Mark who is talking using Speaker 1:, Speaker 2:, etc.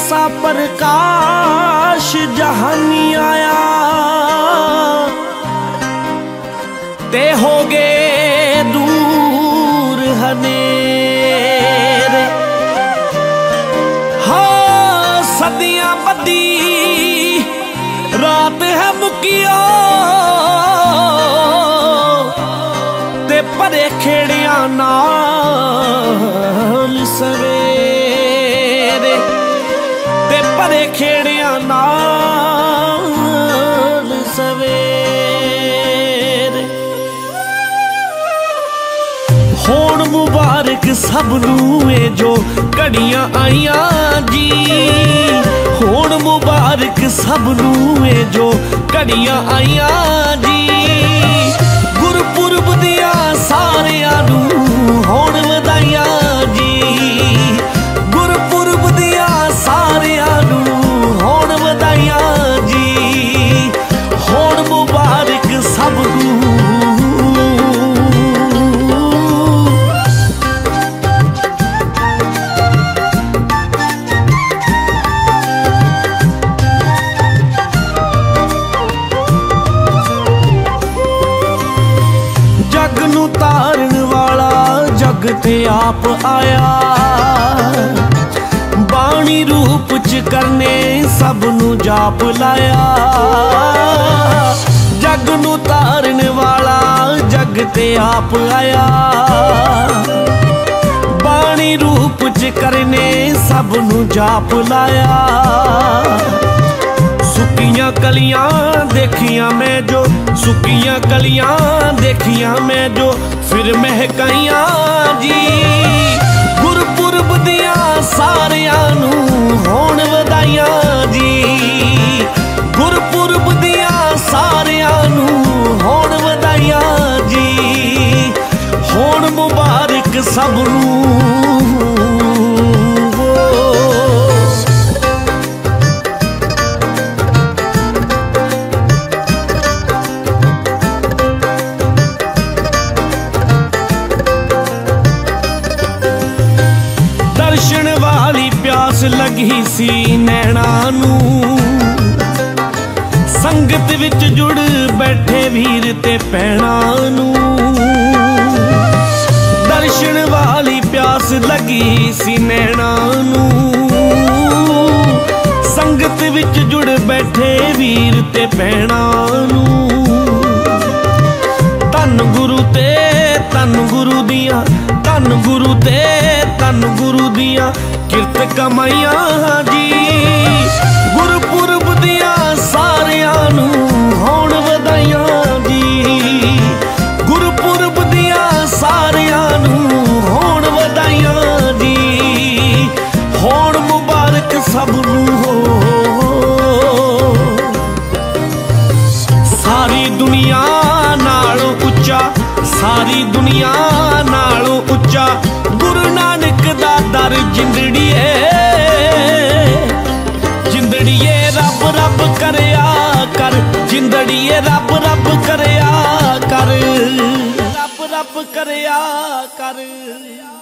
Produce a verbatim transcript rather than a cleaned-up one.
Speaker 1: ऐसा प्रकाश जहानी आया ते हो गए दूर हनेरे। हाँ सदियां बदी रात है मुकियो ते परे खेड़िया नाल सवेरे, ते परे खेड़िया नाल सवेरे। होण मुबारक सबनू ए जो घड़ियां आईयां जी, होण मुबारक सबनू ए जो घड़ियां आईयां जी। गुरपुरब दिया सारियां नू होण वधाइयां जी, गुरपुरब दिया सारियां नू होण वधाइयां जी। होण मुबारक सबनू तारण वाला जग ते आप आया, बाणी रूप च करने सबनू जाप लाया। जग नू तारण वाला जग ते आप आया, बाणी रूप च करने सबनू जाप लाया। सुकियां कलियां देखियां मैं जो, सुकियां कलियां देखियां मैं जो फिर महकाइयां जी। गुरपुरब दिया सारियां नू होण वधाइयां जी, गुरपुरब दिया सारियां नू होण वधाइयां जी। होण मुबारक सबनू दर्शन वाली प्यास लगी सी नैना नू, संगत विच जुड़ बैठे वीर ते भैणा नू। दर्शन वाली प्यास लगी सी नैना नू, संगत विच जुड़ बैठे वीर ते भैणा नू। धन गुरु ते धन गुरु दियां, धन गुरु ते धन गुरु दियां किरत कमाइयां जी। गुरपुरब दियां सारियां नू होण वधाइयां जी, गुरपुरब दियां सारियां नू होण वधाइयां जी। होण मुबारक सबनू हो सारी दुनिया नालों उच्चा, सारी दुनिया नालों उच्चा गुरु नानक दा दर जिंदड़िए। जिंदड़िए रब रब करया कर, जिंदड़िए रब रब करया कर, रब रब करया कर।